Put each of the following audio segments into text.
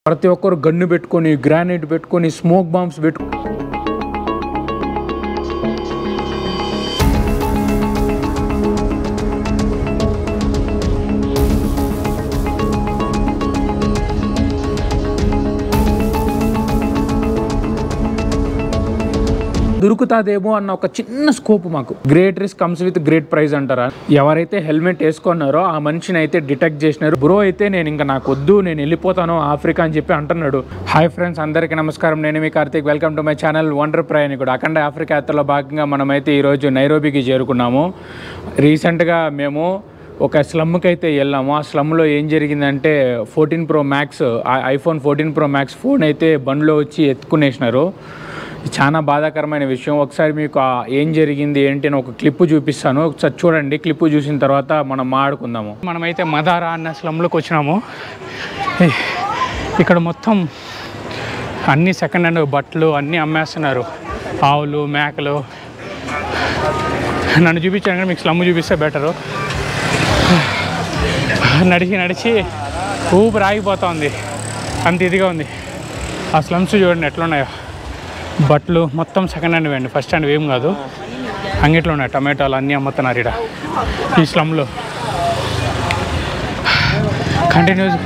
ప్రతి ఒక్కరు గన్ను పెట్టుకొని, గ్రానైట్ పెట్టుకొని, స్మోక్ బాంబ్స్ పెట్టుకొని దొరుకుతాదేమో అన్న ఒక చిన్న స్కోప్ మాకు. Great risk comes with great prize అంటారా. ఎవరైతే హెల్మెట్ వేసుకున్నారో ఆ మనిషిని అయితే డిటెక్ట్ చేసినారు. బ్రో అయితే నేను ఇంకా నాకు వద్దు, నేను వెళ్ళిపోతాను ఆఫ్రికా అని చెప్పి అంటున్నాడు. హాయ్ ఫ్రెండ్స్, అందరికీ నమస్కారం. నేను మీ Karthik. Welcome to my channel wonder ప్రయాణికుడు. అఖండ ఆఫ్రికా యాత్రలో భాగంగా మనమైతే ఈరోజు నైరోబీకి చేరుకున్నాము. రీసెంట్గా మేము ఒక స్లమ్కి అయితే వెళ్ళాము. ఆ స్లమ్లో ఏం జరిగిందంటే 14 Pro Max iPhone 14 Pro Max phone అయితే బండ్లో వచ్చి ఎత్తుకునేసినారు. చాలా బాధాకరమైన విషయం. ఒకసారి మీకు ఏం జరిగింది ఏంటి అని ఒక క్లిప్ చూపిస్తాను, ఒకసారి చూడండి. క్లిప్ చూసిన తర్వాత మనం మాట్లాడుకుందాము. మనమైతే మదారా అన్న స్లమ్లోకి వచ్చినాము. ఇక్కడ మొత్తం అన్ని సెకండ్ హ్యాండ్ బట్టలు అన్నీ అమ్మేస్తున్నారు. ఆవులు, మేకలు. నన్ను చూపించాను కానీ మీకు స్లమ్ చూపిస్తే బెటరు. నడిచి ఊపిరి ఆగిపోతూ ఉంది, అంత ఇదిగా ఉంది. ఆ స్లమ్స్ చూడండి ఎట్లున్నాయో. బట్టలు మొత్తం సెకండ్ హ్యాండ్ వేయండి, ఫస్ట్ హ్యాండ్ ఏం కాదు. అంగిట్లో ఉన్నాయి టమాటాలు అన్నీ అమ్ముతున్నారు ఇక్కడ ఈ స్లమ్లో. కంటిన్యూస్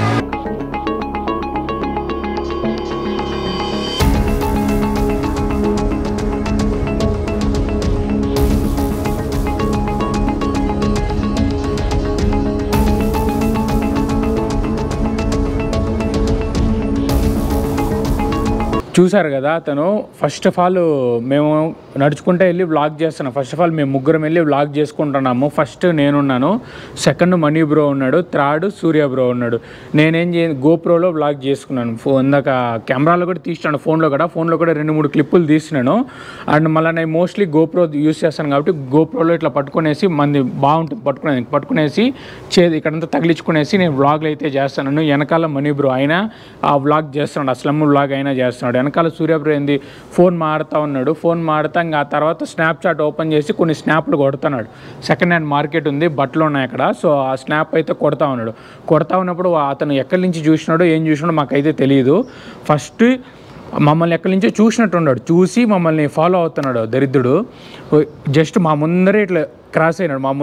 చూసారు కదా. అతను ఫస్ట్ ఆఫ్ ఆల్ మేము నడుచుకుంటే వెళ్ళి వ్లాగ్ చేస్తున్నాం. ఫస్ట్ ఆఫ్ ఆల్ మేము ముగ్గురం వెళ్ళి వ్లాగ్ చేసుకుంటున్నాము. ఫస్ట్ నేనున్నాను, సెకండ్ మనీ బ్రో ఉన్నాడు, థర్డ్ సూర్య బ్రో ఉన్నాడు. నేనేం గోప్రోలో వ్లాగ్ చేసుకున్నాను. ఇందాక కెమెరాలో కూడా తీసినాను, ఫోన్లో కూడా 2-3 క్లిప్పులు తీసినాను. అండ్ మళ్ళీ నేను మోస్ట్లీ గోప్రో యూస్ చేస్తాను కాబట్టి గోప్రోలో ఇట్లా పట్టుకునేసి మంది బాగుంటుంది పట్టుకునేసి ఇక్కడంతా తగిలించుకునేసి నేను వ్లాగ్లు అయితే చేస్తాను. వెనకాల మనీ బ్రో అయినా ఆ వ్లాగ్ చేస్తున్నాడు, ఆ స్లమ్ వ్లాగ్ అయినా చేస్తున్నాడు. వెనకాల సూర్యబ్రో ఏంది ఫోన్ మాడుతూ ఉన్నాడు. ఫోన్ మాడుతా ఇంకా ఆ తర్వాత స్నాప్చాట్ ఓపెన్ చేసి కొన్ని స్నాప్లు కొడుతున్నాడు. సెకండ్ హ్యాండ్ మార్కెట్ ఉంది, బట్టలు ఉన్నాయి అక్కడ. సో ఆ స్నాప్ అయితే కొడతా ఉన్నాడు. కొడతా ఉన్నప్పుడు అతను ఎక్కడి నుంచి చూసినాడో ఏం చూసినాడో మాకైతే తెలియదు. ఫస్ట్ మమ్మల్ని ఎక్కడి నుంచో చూసినట్టున్నాడు, చూసి మమ్మల్ని ఫాలో అవుతున్నాడు దరిద్రుడు. జస్ట్ మా ముందరే ఇట్లా క్రాస్ అయినాడు. మా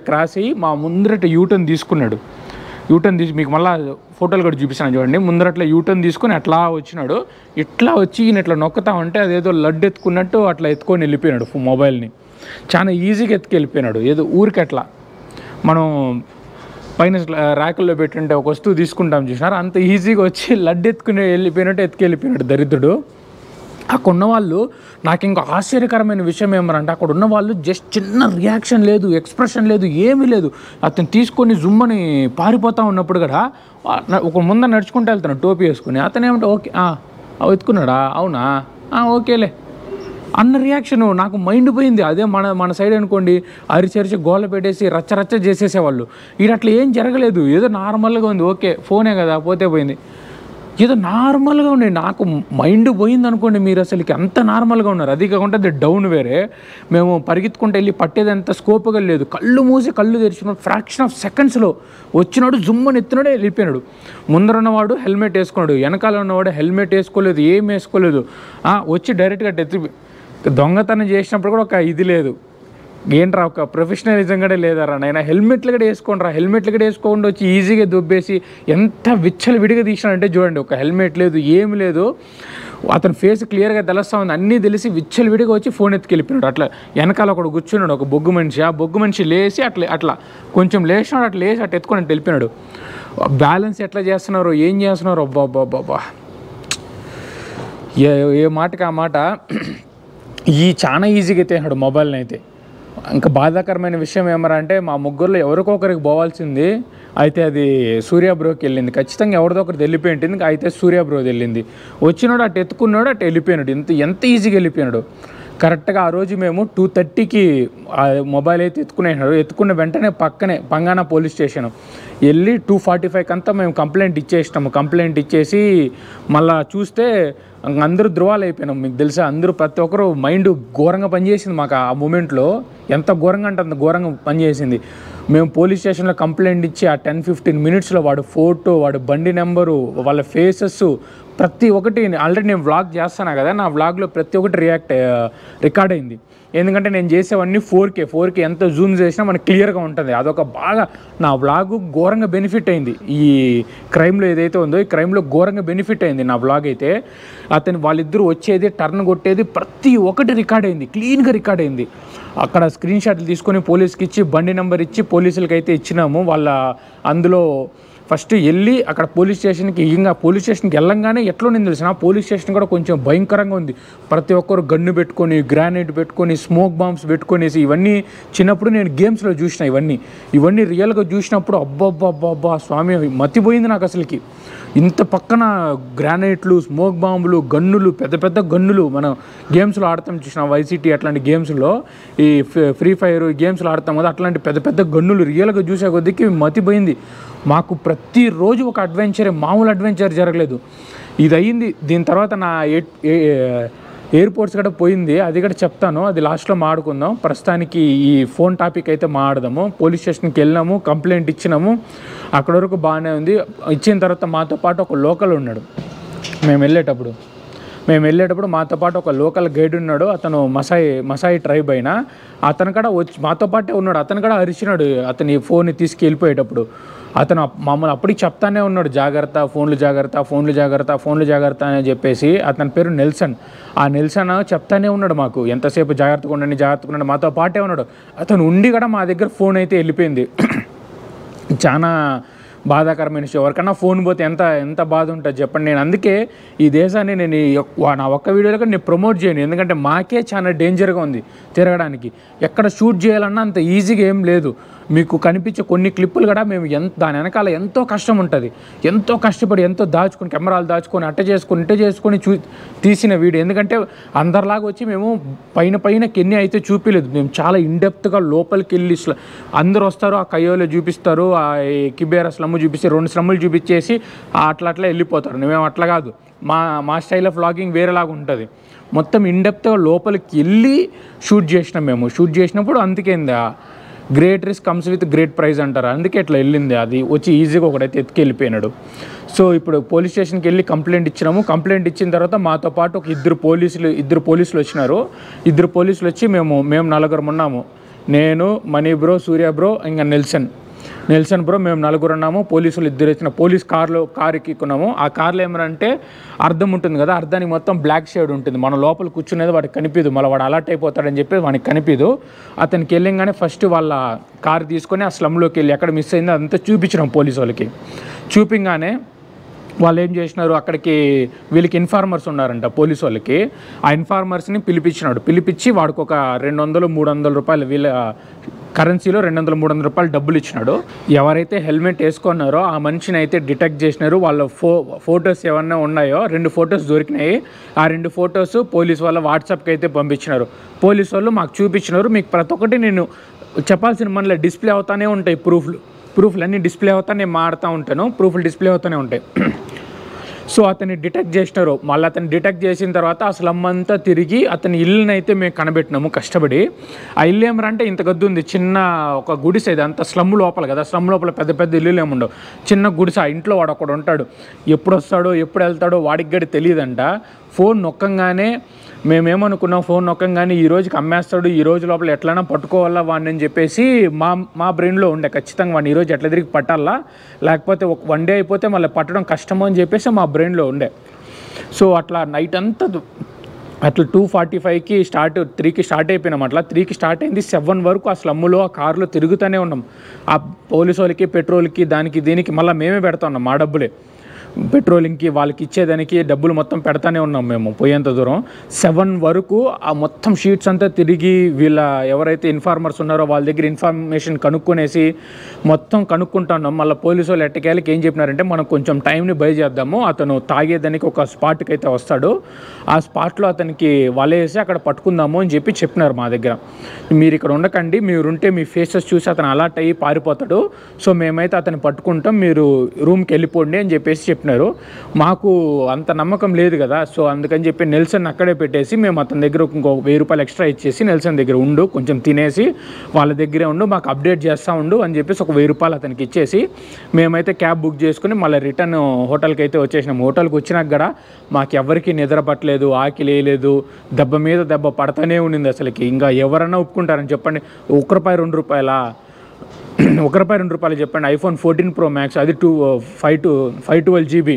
ముందర ఇట్లా యూటర్న్ తీసుకున్నాడు. యూటర్న్ తీసి మీకు మళ్ళీ ఫోటోలు కూడా చూపిస్తాను చూడండి. ముందర అట్లా యూటర్న్ తీసుకొని అట్లా వచ్చినాడు. ఇట్లా వచ్చి ఈయన ఇట్లా నొక్కుతా ఉంటే అదేదో లడ్డు ఎత్తుకున్నట్టు అట్లా ఎత్తుకొని వెళ్ళిపోయినాడు. మొబైల్ని చాలా ఈజీగా ఎత్తుకెళ్ళిపోయినాడు. ఏదో ఊరికి అట్లా మనం పైన ర్యాకుల్లో పెట్టుంటే ఒక వస్తువు తీసుకుంటాం చూసినారు, అంత ఈజీగా వచ్చి లడ్డు ఎత్తుకుని ఎత్తుకెళ్ళిపోయినాడు దరిద్రుడు. అక్కడ ఉన్నవాళ్ళు నాకు ఇంకా ఆశ్చర్యకరమైన విషయం ఏమనంటే అక్కడ ఉన్న వాళ్ళు జస్ట్ చిన్న రియాక్షన్ లేదు, ఎక్స్ప్రెషన్ లేదు, ఏమీ లేదు. అతను తీసుకొని జుమ్మని పారిపోతూ ఉన్నప్పుడు కూడా ఒక ముందర నడుచుకుంటూ వెళ్తున్నాడు టోపీ వేసుకుని. అతను ఏమంటే ఓకే ఎత్తుకున్నాడా, అవునా, ఓకేలే అన్న రియాక్షన్. నాకు మైండ్ పోయింది. అదే మన సైడ్ అనుకోండి అరిచి గోల పెట్టేసి రచ్చ చేసేసేవాళ్ళు. ఇది అట్లా ఏం జరగలేదు, ఏదో నార్మల్గా ఉంది. ఓకే ఫోనే కదా పోతే పోయింది, ఏదో నార్మల్గా ఉండే. నాకు మైండ్ పోయింది అనుకోండి. మీరు అసలుకి అంత నార్మల్గా ఉన్నారు. అది కాకుండా అది డౌన్ వేరే. మేము పరిగెత్తుకుంటూ వెళ్ళి పట్టేది అంత స్కోప్గా లేదు. కళ్ళు మూసి కళ్ళు తెరిచిన ఫ్రాక్షన్ ఆఫ్ సెకండ్స్లో వచ్చినాడు, జుమ్మని ఎత్తినాడే వెళ్ళిపోయినాడు. ముందర ఉన్నవాడు హెల్మెట్ వేసుకున్నాడు, వెనకాల ఉన్నవాడు హెల్మెట్ వేసుకోలేదు, ఏం వేసుకోలేదు. వచ్చి డైరెక్ట్గా దొంగతనం చేసినప్పుడు కూడా ఒక ఇది లేదు. ఏంట్రా ఒక ప్రొఫెషనలిజం కూడా లేదారా నాయన. హెల్మెట్లు కూడా వేసుకోండిరా. హెల్మెట్లు కూడా వేసుకోకుండా వచ్చి ఈజీగా దుబ్బేసి ఎంత విచ్చలు విడిగా తీసినాడంటే చూడండి. ఒక హెల్మెట్ లేదు, ఏమి లేదు. అతని ఫేస్ క్లియర్గా తెలుస్తూ ఉంది, అన్నీ తెలిసి విచ్చలు విడిగా వచ్చి ఫోన్ ఎత్తుకెళ్ళిపోయినాడు. అట్లా వెనకాల ఒకడు కూర్చున్నాడు, ఒక బొగ్గు మనిషి. ఆ బొగ్గు మనిషి లేచి అట్లా కొంచెం లేచినాడు, అట్లా లేచి అట్లా ఎత్తుకొని వెళ్ళిపోయినాడు. బ్యాలెన్స్ ఎట్లా చేస్తున్నారు, ఏం చేస్తున్నారు, అబ్బా ఏ మాటకి ఆ మాట. చాలా ఈజీగా ఎత్తేసినాడు మొబైల్ని అయితే. ఇంకా బాధాకరమైన విషయం ఏమరా అంటే మా ముగ్గురులో ఎవరికొకరికి పోవాల్సింది అయితే అది సూర్య బ్రోకి వెళ్ళింది. ఖచ్చితంగా ఎవరిదో ఒకరికి వెళ్ళిపోయి ఉంటుంది. అయితే సూర్య బ్రోది వెళ్ళింది. వచ్చినాడు, అటు ఎత్తుకున్నాడు, అటు వెళ్ళిపోయినాడు. ఎంత ఈజీగా వెళ్ళిపోయినాడు. కరెక్ట్గా ఆ రోజు మేము 2:30కి మొబైల్ అయితే ఎత్తుకున్న వెంటనే పక్కనే పంగానా పోలీస్ స్టేషన్ వెళ్ళి 2:45 అంతా మేము కంప్లైంట్ ఇచ్చేసి మళ్ళీ చూస్తే అందరూ ధృవాలు అయిపోయినాం. మీకు తెలుసా, అందరూ ప్రతి ఒక్కరు మైండ్ ఘోరంగా పనిచేసింది మాకు ఆ మూమెంట్లో. ఎంత ఘోరంగా అంటే అంత ఘోరంగా పనిచేసింది. మేము పోలీస్ స్టేషన్లో కంప్లైంట్ ఇచ్చి ఆ 10-15 మినిట్స్లో వాడు ఫోటో, వాడు బండి నెంబరు, వాళ్ళ ఫేసెస్ ప్రతి ఒక్కటి ఆల్రెడీ నేను వ్లాగ్ చేస్తాను కదా, నా వ్లాగ్లో ప్రతి ఒక్కటి రికార్డ్ అయింది. ఎందుకంటే నేను చేసేవన్నీ 4K ఎంత జూమ్ చేసినా మనకు క్లియర్గా ఉంటుంది. అదొక బాగా నా వ్లాగ్ ఘోరంగా బెనిఫిట్ అయింది. ఈ క్రైమ్లో ఏదైతే ఉందో ఈ క్రైమ్లో ఘోరంగా బెనిఫిట్ అయింది నా వ్లాగ్ అయితే. వాళ్ళిద్దరూ వచ్చేది, టర్న్ కొట్టేది ప్రతి ఒక్కటి రికార్డ్ అయింది, క్లీన్గా రికార్డ్ అయింది. అక్కడ స్క్రీన్ షాట్లు తీసుకొని పోలీస్కి ఇచ్చి బండి నెంబర్ ఇచ్చి పోలీసులకి అయితే ఇచ్చినాము. అందులో ఫస్ట్ వెళ్ళి అక్కడ పోలీస్ స్టేషన్కి వెళ్ళంగానే ఎట్లా ఉంది తెలిసిన, పోలీస్ స్టేషన్ కూడా కొంచెం భయంకరంగా ఉంది. ప్రతి ఒక్కరు గన్ను పెట్టుకొని, గ్రానైట్ పెట్టుకొని, స్మోక్ బాంబ్స్ పెట్టుకొనేసి, ఇవన్నీ చిన్నప్పుడు నేను గేమ్స్లో చూసిన. ఇవన్నీ రియల్గా చూసినప్పుడు అబ్బా స్వామి మతిపోయింది నాకు అసలుకి. ఇంత పక్కన గ్రానైట్లు, స్మోక్ బాంబులు, గన్నులు, పెద్ద గన్నులు మనం గేమ్స్లో ఆడతాం చూసిన, వైసిటీ అట్లాంటి గేమ్స్లో, ఈ ఫ్రీ ఫైర్ గేమ్స్లో ఆడతాం కదా, అట్లాంటి పెద్ద గన్నులు రియల్గా చూసే కొద్దికి మతిపోయింది. మాకు ప్రతిరోజు ఒక అడ్వెంచరే, మామూలు అడ్వెంచర్ జరగలేదు. ఇది అయ్యింది. దీని తర్వాత నా ఎయిర్పోర్ట్స్ కూడా పోయింది, అది కూడా చెప్తాను, అది లాస్ట్లో మాట్లాడుకుందాం. ప్రస్తుతానికి ఈ ఫోన్ టాపిక్ అయితే మాట్లాడదాము. పోలీస్ స్టేషన్కి వెళ్ళినాము, కంప్లైంట్ ఇచ్చినాము, అక్కడ వరకు బాగానే ఉంది. ఇచ్చిన తర్వాత మాతో పాటు ఒక లోకల్ ఉన్నాడు. మేము వెళ్ళేటప్పుడు మాతో పాటు ఒక లోకల్ గైడ్ ఉన్నాడు. అతను మసాయి ట్రైబ్ అయినా, అతను కూడా వచ్చి మాతో పాటే ఉన్నాడు. అతను కూడా అరిచినాడు అతని ఫోన్ని తీసుకెళ్ళిపోయేటప్పుడు. అతను మమ్మల్ని అప్పటికి చెప్తానే ఉన్నాడు, ఫోన్లు జాగ్రత్త అని చెప్పేసి. అతని పేరు నెల్సన్. ఆ నెల్సన్ చెప్తానే ఉన్నాడు మాకు, ఎంతసేపు జాగ్రత్తగా ఉండండి, మాతో పాటే ఉన్నాడు. అతను ఉండి కూడా మా దగ్గర ఫోన్ అయితే వెళ్ళిపోయింది. చాలా బాధాకరమైన విషయం. ఎవరికన్నా ఫోన్ పోతే ఎంత బాధ ఉంటుంది చెప్పండి. నేను అందుకే ఈ దేశాన్ని నా ఒక్క వీడియోలో కూడా నేను ప్రమోట్ చేయను. ఎందుకంటే మాకే చాలా డేంజర్గా ఉంది తిరగడానికి. ఎక్కడ షూట్ చేయాలన్నా అంత ఈజీగా ఏం లేదు. మీకు కనిపించే కొన్ని క్లిప్పులు కూడా మేము దాని వెనకాల ఎంతో కష్టం ఉంటుంది. ఎంతో కష్టపడి, ఎంతో దాచుకొని, కెమెరాలు దాచుకొని, ఇట్ట చేసుకొని తీసిన వీడియో. ఎందుకంటే అందరిలాగా వచ్చి మేము పైన కెన్ని అయితే చూపించలేదు. మేము చాలా ఇన్డెప్త్గా లోపలికి వెళ్ళి అందరూ వస్తారు, ఆ కయ్యోలో చూపిస్తారు, ఆ కిబేరా స్లమ్ చూపిస్తే 2 స్లమ్ములు చూపించేసి అట్లా వెళ్ళిపోతారు. మేము అట్లా కాదు, మా స్టైల్ ఆఫ్ వ్లాగింగ్ వేరేలాగా ఉంటుంది. మొత్తం ఇన్డెప్త్గా లోపలికి వెళ్ళి షూట్ చేసినప్పుడు అందుకేంది great risk comes with great prize అంటారు. అందుకే ఇట్లా వెళ్ళింది. అది వచ్చి ఈజీగా ఒకడైతే వెళ్ళిపోయినాడు. సో ఇప్పుడు పోలీస్ స్టేషన్కి వెళ్ళి కంప్లైంట్ ఇచ్చినాము. కంప్లైంట్ ఇచ్చిన తర్వాత మాతో పాటు ఒక ఇద్దరు పోలీసులు వచ్చినారు. ఇద్దరు పోలీసులు వచ్చి మేము 4 ఉన్నాము. నేను, మనీ బ్రో, సూర్య బ్రో, ఇంకా నెల్సన్ బ్రో, మేము 4 ఉన్నాము. పోలీసులు 2 వచ్చిన కారు ఎక్కికున్నాము. ఆ కార్లో ఏమంటే అర్థం ఉంటుంది కదా, అర్థానికి మొత్తం బ్లాక్ షేడ్ ఉంటుంది. మన లోపల కూర్చునేది వాడికి కనిపించదు, మళ్ళీ వాడు అలర్ట్ అయిపోతాడని చెప్పి వాడికి కనిపించదు. అతనికి వెళ్ళంగానే ఫస్ట్ వాళ్ళ కారు తీసుకొని ఆ స్లమ్లోకి వెళ్ళి ఎక్కడ మిస్ అయిందో అదంతా చూపించినాం పోలీసు వాళ్ళకి. చూపించగానే వాళ్ళు ఏం చేసినారు, అక్కడికి వీళ్ళకి ఇన్ఫార్మర్స్ ఉన్నారంట పోలీసు వాళ్ళకి. ఆ ఇన్ఫార్మర్స్ని పిలిపించి వాడికి ఒక 200-300 రూపాయలు, వీళ్ళ కరెన్సీలో 200-300 రూపాయలు డబ్బులు ఇచ్చినాడు. ఎవరైతే హెల్మెట్ వేసుకున్నారో ఆ మనిషిని అయితే డిటెక్ట్ చేసినారు. వాళ్ళ ఫొటోస్ ఏమన్నా ఉన్నాయో 2 ఫొటోస్ దొరికినాయి. ఆ 2 ఫొటోస్ పోలీసు వాళ్ళ వాట్సాప్కి అయితే పంపించినారు. పోలీసు వాళ్ళు మాకు చూపించినారు. మీకు ప్రతి ఒక్కటి నేను చెప్పాల్సిన మనలో డిస్ప్లే అవుతానే ఉంటాయి. ప్రూఫ్లు అన్నీ డిస్ప్లే అవుతా, నేను మాడుతూ ఉంటాను, ప్రూఫ్లు డిస్ప్లే అవుతూనే ఉంటాయి. సో అతన్ని డిటెక్ట్ చేసినారు. మళ్ళీ అతన్ని డిటెక్ట్ చేసిన తర్వాత ఆ స్లమ్ అంతా తిరిగి అతని ఇల్లుని అయితే మేము కనబెట్టినాము కష్టపడి. ఆ ఇల్లు ఏమరంటే ఇంత గద్దు ఉంది, చిన్న ఒక గుడిసె. ఇది అంత స్లమ్ లోపల కదా, స్లమ్ లోపల పెద్ద ఇల్లులు ఏముండవు, చిన్న గుడిసె. ఆ ఇంట్లో వాడు ఒకడు ఉంటాడు, ఎప్పుడు వస్తాడో ఎప్పుడు వెళ్తాడో వాడికి గడి తెలియదంట. ఫోన్ నొక్కంగానే మేమేమనుకున్నాం, ఫోన్ నొక్కంగానే ఈ రోజుకి అమ్మేస్తాడు, ఈ రోజు లోపల ఎట్లైనా పట్టుకోవాలా వాడిని అని చెప్పేసి మా బ్రెయిన్లో ఉండే. ఖచ్చితంగా వాడిని ఈరోజు ఎట్లా తిరిగి పట్టాలా, లేకపోతే ఒక 1 డే అయిపోతే మళ్ళీ పట్టడం కష్టమో అని చెప్పేసి మా బ్రెయిన్లో ఉండే. సో అట్లా నైట్ అంతా అట్లా 2:45కి 3కి స్టార్ట్ అయిపోయినాం. అట్లా 3కి స్టార్ట్ అయింది, 7 వరకు ఆ స్లమ్ములో ఆ కారులో తిరుగుతూనే ఉన్నాం. ఆ పోలీసు వాళ్ళకి, పెట్రోల్కి, దానికి దీనికి మళ్ళీ మేమే పెడతా ఉన్నాం మా డబ్బులే. పెట్రోలింగ్కి వాళ్ళకి ఇచ్చేదానికి డబ్బులు మొత్తం పెడతానే ఉన్నాం మేము పోయేంత దూరం. 7 వరకు ఆ మొత్తం షీట్స్ అంతా తిరిగి వీళ్ళ ఎవరైతే ఇన్ఫార్మర్స్ ఉన్నారో వాళ్ళ దగ్గర ఇన్ఫర్మేషన్ కనుక్కొనేసి మొత్తం కనుక్కుంటున్నాం. మళ్ళీ పోలీసు వాళ్ళు ఎట్టకేళ్ళకి ఏం చెప్పినారంటే మనం కొంచెం టైంని బై చేద్దాము, అతను తాగేదానికి ఒక స్పాట్కి అయితే వస్తాడు, ఆ స్పాట్లో అతనికి వలేసి అక్కడ పట్టుకుందాము అని చెప్పినారు మా దగ్గర. మీరు ఇక్కడ ఉండకండి, మీరుంటే మీ ఫేసెస్ చూసి అతను అలర్ట్ అయ్యి పారిపోతాడు, సో మేమైతే అతను పట్టుకుంటాం, మీరు రూమ్కి వెళ్ళిపోండి అని చెప్పేసి చెప్పినారు. మాకు అంత నమ్మకం లేదు కదా, సో అందుకని చెప్పి నెల్సన్ అక్కడే పెట్టేసి మేము అతని దగ్గర ఇంకో 1000 రూపాయలు ఎక్స్ట్రా ఇచ్చేసి నెల్సన్ దగ్గర ఉండు, కొంచెం తినేసి వాళ్ళ దగ్గరే ఉండు, మాకు అప్డేట్ చేస్తూ ఉండు అని చెప్పేసి ఒక 1000 రూపాయలు అతనికి ఇచ్చేసి మేమైతే క్యాబ్ బుక్ చేసుకుని మళ్ళీ రిటర్న్ హోటల్కి అయితే వచ్చేసినాము. హోటల్కి వచ్చినాక కూడా మాకు ఎవరికి నిద్ర పట్టలేదు, ఆకలి వేయలేదు, దెబ్బ మీద దెబ్బ పడతానే ఉండింది అసలుకి. ఇంకా ఎవరన్నా ఒప్పుకుంటారని చెప్పండి, ₹1 ₹2 ₹1 ₹2 చెప్పండి. iPhone 14 Pro Max, అది 512 GB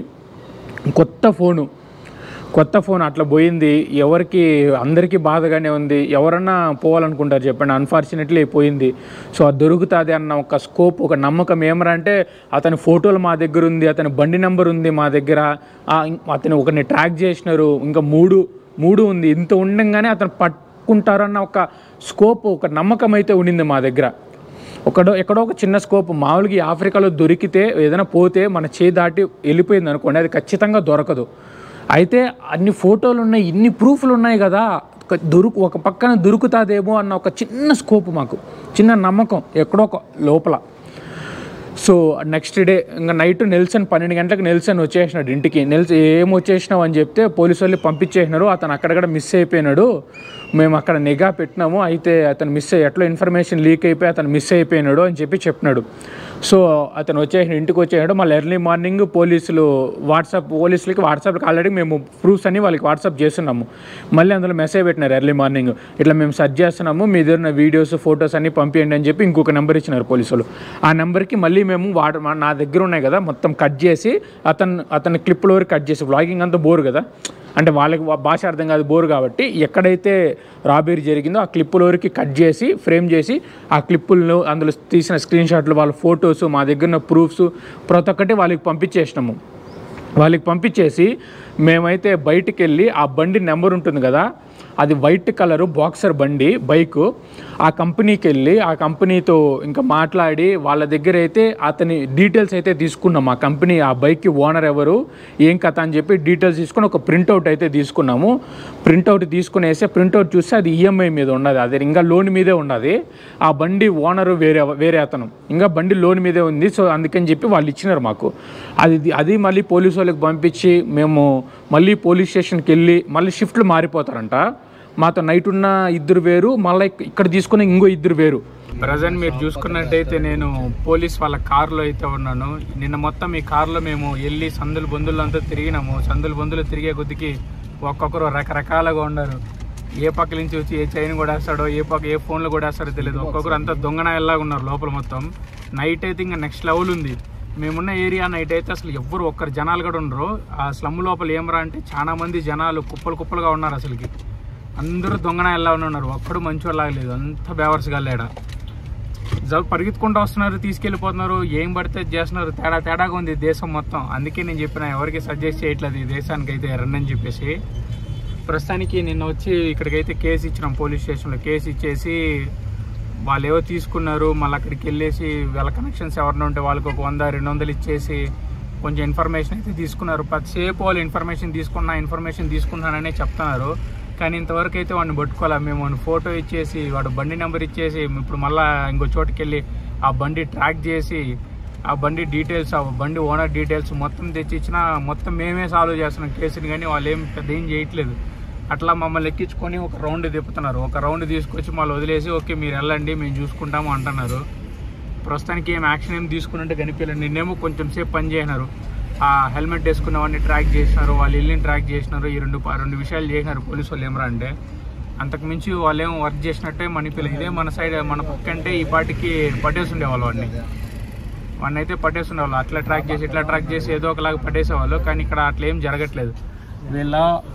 కొత్త ఫోన్ అట్లా పోయింది. ఎవరికి అందరికీ బాధగానే ఉంది, ఎవరన్నా పోవాలనుకుంటారు చెప్పండి. అన్ఫార్చునేట్లీ పోయింది. సో అది దొరుకుతుంది అన్న ఒక స్కోప్, ఒక నమ్మకం ఏమరా అంటే అతని ఫోటోలు మా దగ్గర ఉంది, అతని బండి నెంబర్ ఉంది మా దగ్గర, అతను ఒకరిని ట్రాక్ చేసినారు, ఇంకా మూడు ఉంది. ఇంత ఉండగానే అతను పట్టుకుంటారన్న ఒక స్కోప్, ఒక నమ్మకం అయితే ఉండింది మా దగ్గర. ఎక్కడో ఒక చిన్న స్కోప్. మామూలుగా ఈ ఆఫ్రికాలో దొరికితే ఏదైనా పోతే మన చేయి దాటి వెళ్ళిపోయింది అనుకోండి, అది ఖచ్చితంగా దొరకదు. అయితే అన్ని ఫోటోలు ఉన్నాయి, ఇన్ని ప్రూఫ్లు ఉన్నాయి కదా, ఒక పక్కన దొరుకుతుందేమో అన్న ఒక చిన్న స్కోప్, మాకు చిన్న నమ్మకం ఎక్కడో ఒక లోపల. సో నెక్స్ట్ డే ఇంకా నైట్ నెల్సన్ 12 గంటలకు నెల్సన్ వచ్చేసినాడు ఇంటికి. ఏం వచ్చేసినావు అని చెప్తే పోలీసు వాళ్ళు పంపించేసినారు. అతను అక్కడక్కడ మిస్ అయిపోయినాడు, మేము అక్కడ నిఘా పెట్టినాము, అయితే అతను ఎట్లా ఇన్ఫర్మేషన్ లీక్ అయిపోయి అతను మిస్ అయిపోయినాడు అని చెప్పినాడు. సో అతను ఇంటికి వచ్చేసాడు. మళ్ళీ ఎర్లీ మార్నింగ్ పోలీసులకి వాట్సాప్కి ఆల్రెడీ మేము ప్రూఫ్స్ అన్ని వాళ్ళకి వాట్సాప్ చేస్తున్నాము. మళ్ళీ అందులో మెసేజ్ పెట్టినారు ఎర్లీ మార్నింగ్, ఇట్లా మేము సెర్చ్ చేస్తున్నాము, మీ దగ్గర వీడియోస్ ఫొటోస్ అన్ని పంపించండి అని చెప్పి ఇంకొక నెంబర్ ఇచ్చినారు పోలీసులు. ఆ నెంబర్కి మళ్ళీ మేము నా దగ్గర ఉన్నాయి కదా మొత్తం కట్ చేసి అతని క్లిప్లో కట్ చేసి, వ్లాగింగ్ అంతా బోర్ కదా, అంటే వాళ్ళకి భాష అర్థం కాదు, బోర్ కాబట్టి ఎక్కడైతే రాబరీ జరిగిందో ఆ క్లిప్పులకి కట్ చేసి ఫ్రేమ్ చేసి ఆ క్లిప్పులను అందులో తీసిన స్క్రీన్ షాట్లు, వాళ్ళ ఫొటోస్, మా దగ్గర ఉన్న ప్రూఫ్స్ ప్రతి ఒక్కటి వాళ్ళకి పంపించేసినాము. వాళ్ళకి పంపించేసి మేమైతే బయటికి వెళ్ళి ఆ బండి నెంబర్ ఉంటుంది కదా, అది వైట్ కలరు బాక్సర్ బైకు, ఆ కంపెనీకి వెళ్ళి ఆ కంపెనీతో ఇంకా మాట్లాడి వాళ్ళ దగ్గర అయితే అతని డీటెయిల్స్ అయితే తీసుకున్నాం. ఆ కంపెనీ, ఆ బైక్కి ఓనర్ ఎవరు, ఏం కథ అని చెప్పి డీటెయిల్స్ తీసుకుని ఒక ప్రింట్అవుట్ అయితే తీసుకున్నాము. ప్రింట్అవుట్ ప్రింట్అవుట్ చూస్తే అది ఈఎంఐ మీద ఉన్నది, అది ఇంకా లోన్ మీదే ఉన్నది. ఆ బండి ఓనరు వేరే అతను, ఇంకా బండి లోన్ మీదే ఉంది. సో అందుకని చెప్పి వాళ్ళు ఇచ్చినారు మాకు. అది మళ్ళీ పోలీసు వాళ్ళకి పంపించి మేము మళ్ళీ పోలీస్ స్టేషన్కి వెళ్ళి మళ్ళీ షిఫ్ట్లు మారిపోతారంట. మాతో నైట్ ఉన్న 2 వేరు, మళ్ళీ ఇక్కడ తీసుకున్న ఇంకో 2 వేరు. ప్రజెంట్ మీరు చూసుకున్నట్టయితే నేను పోలీస్ వాళ్ళ కారులో అయితే ఉన్నాను. నిన్న మొత్తం ఈ కారులో మేము వెళ్ళి సందులు అంతా తిరిగినాము. సందులు తిరిగే కొద్దికి ఒక్కొక్కరు రకరకాలుగా ఉన్నారు. ఏ పక్క నుంచి వచ్చి ఏ చైన్ కూడా వేస్తాడో, ఏ ఫోన్లు కూడా వేస్తాడో తెలియదు. ఒక్కొక్కరు అంతా దొంగనాయల్లాగా ఉన్నారు లోపల మొత్తం. నైట్ అయితే ఇంకా నెక్స్ట్ లెవెల్ ఉంది. మేమున్న ఏరియా నైట్ అయితే అసలు ఎవ్వరు ఒక్కరు జనాలు కూడా ఉండరు. ఆ స్లమ్ లోపల ఏమరా అంటే చాలా మంది జనాలు కుప్పలుగా ఉన్నారు. అసలుకి అందరూ దొంగనాయల్లా ఉన్నారు, ఒక్కడు మంచివాళ్ళగా లేదు, అంత బేవర్స్గా లేడా. పరిగెత్తుకుంటూ వస్తున్నారు, తీసుకెళ్ళిపోతున్నారు, ఏం పడితే చేస్తున్నారు. తేడాగా ఉంది దేశం మొత్తం. అందుకే నేను చెప్పిన ఎవరికి సజెస్ట్ చేయట్లేదు ఈ దేశానికి అయితే రండి చెప్పేసి. ప్రస్తుతానికి నిన్న వచ్చి ఇక్కడికైతే కేసు ఇచ్చినాం, పోలీస్ స్టేషన్లో కేసు ఇచ్చేసి వాళ్ళు ఏవో తీసుకున్నారు. మళ్ళీ అక్కడికి వెళ్ళేసి వాళ్ళ కనెక్షన్స్ ఎవరైనా ఉంటే వాళ్ళకి ఒక 100-200 ఇచ్చేసి కొంచెం ఇన్ఫర్మేషన్ అయితే తీసుకున్నారు. ప్రతిసేపు వాళ్ళు ఇన్ఫర్మేషన్ తీసుకున్నాననే చెప్తున్నారు, కానీ ఇంతవరకు అయితే వాడిని పట్టుకోవాలి. మేము వాడిని ఫోటో ఇచ్చేసి వాడు బండి నెంబర్ ఇచ్చేసి ఇప్పుడు మళ్ళీ ఇంకో చోటుకి వెళ్ళి ఆ బండి ట్రాక్ చేసి ఆ బండి డీటెయిల్స్, ఆ బండి ఓనర్ డీటెయిల్స్ మొత్తం తెచ్చిచ్చినా మొత్తం మేమే సాల్వ్ చేస్తున్నాం కేసుని, కానీ వాళ్ళు పెద్ద ఏం చేయట్లేదు. అట్లా మమ్మల్ని ఎక్కించుకొని ఒక రౌండ్ తిప్పుతున్నారు. ఒక రౌండ్ తీసుకొచ్చి మళ్ళీ వదిలేసి ఓకే మీరు వెళ్ళండి మేము చూసుకుంటాము అంటున్నారు. ప్రస్తుతానికి యాక్షన్ తీసుకున్నట్టు కనిపించలేదు. నిన్నేమో కొంచెం సేపు పని చేసినారు. ఆ హెల్మెట్ వేసుకున్న వాడిని ట్రాక్ చేసినారు, వాళ్ళు ఇల్లుని ట్రాక్ చేసినారు. ఈ రెండు విషయాలు చేసినారు పోలీసు వాళ్ళు. ఏమరా అంటే అంతకుమించి వాళ్ళు ఏమో వర్క్ చేసినట్టే మనిపిల్ల. ఇదే మన సైడ్ మన పక్క అంటే ఈ పాటికి పట్టేసి ఉండేవాళ్ళు వాడిని అయితే పట్టేసి ఉండేవాళ్ళు. అట్లా ట్రాక్ చేసి ఏదో ఒకలాగా పట్టేసేవాళ్ళు, కానీ ఇక్కడ అట్లా ఏం జరగట్లేదు. వీళ్ళ